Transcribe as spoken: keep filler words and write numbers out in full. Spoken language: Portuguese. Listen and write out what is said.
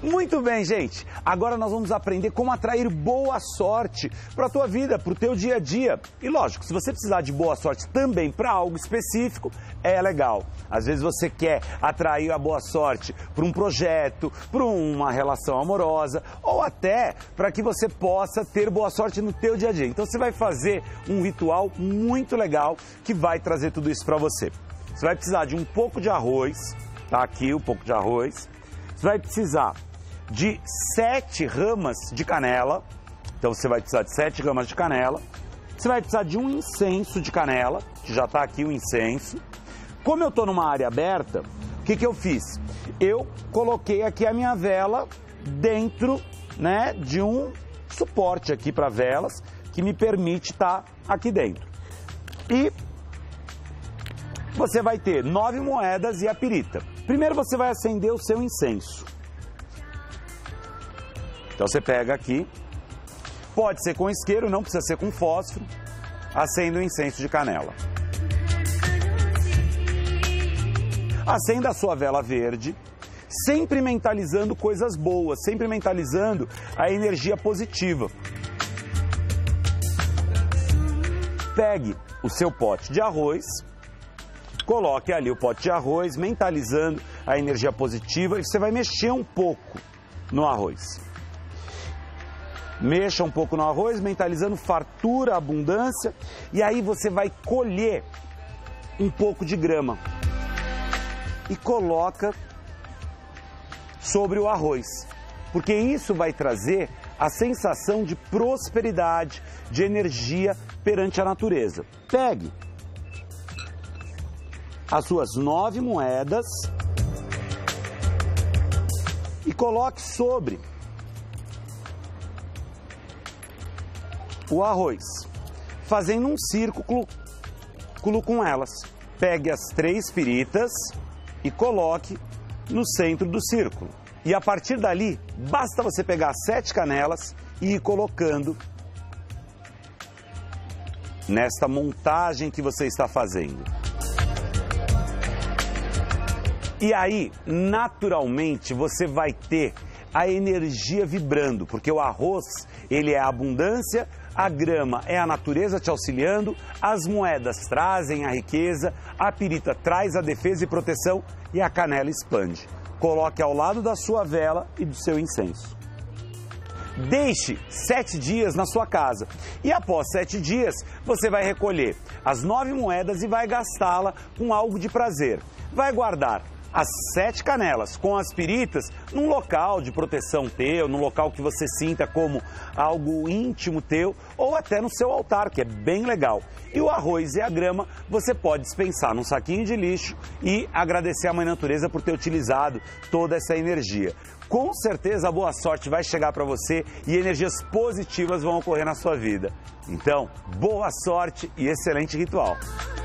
Muito bem, gente. Agora nós vamos aprender como atrair boa sorte para a tua vida, para o teu dia a dia. E lógico, se você precisar de boa sorte também para algo específico, é legal. Às vezes você quer atrair a boa sorte para um projeto, para uma relação amorosa ou até para que você possa ter boa sorte no teu dia a dia. Então você vai fazer um ritual muito legal que vai trazer tudo isso para você. Você vai precisar de um pouco de arroz, tá aqui um pouco de arroz. Você vai precisar de sete ramas de canela. Então você vai precisar de sete ramas de canela. Você vai precisar de um incenso de canela, que já está aqui o incenso. Como eu estou numa área aberta, o que, que eu fiz? Eu coloquei aqui a minha vela dentro, né, de um suporte aqui para velas, que me permite estar aqui dentro. E você vai ter nove moedas e a pirita. Primeiro você vai acender o seu incenso. Então você pega aqui, pode ser com isqueiro, não precisa ser com fósforo, acenda o incenso de canela. Acenda a sua vela verde, sempre mentalizando coisas boas, sempre mentalizando a energia positiva. Pegue o seu pote de arroz, coloque ali o pote de arroz, mentalizando a energia positiva e você vai mexer um pouco no arroz. Mexa um pouco no arroz, mentalizando fartura, abundância, e aí você vai colher um pouco de grama e coloca sobre o arroz, porque isso vai trazer a sensação de prosperidade, de energia perante a natureza. Pegue as suas nove moedas e coloque sobre o arroz, fazendo um círculo com elas. Pegue as três piritas e coloque no centro do círculo. E a partir dali, basta você pegar sete canelas e ir colocando nesta montagem que você está fazendo. E aí, naturalmente, você vai ter a energia vibrando, porque o arroz, ele é a abundância, a grama é a natureza te auxiliando, as moedas trazem a riqueza, a pirita traz a defesa e proteção e a canela expande. Coloque ao lado da sua vela e do seu incenso. Deixe sete dias na sua casa e após sete dias você vai recolher as nove moedas e vai gastá-la com algo de prazer. Vai guardar as sete canelas com as piritas num local de proteção teu, num local que você sinta como algo íntimo teu, ou até no seu altar, que é bem legal. E o arroz e a grama você pode dispensar num saquinho de lixo e agradecer à Mãe Natureza por ter utilizado toda essa energia. Com certeza a boa sorte vai chegar para você e energias positivas vão ocorrer na sua vida. Então, boa sorte e excelente ritual!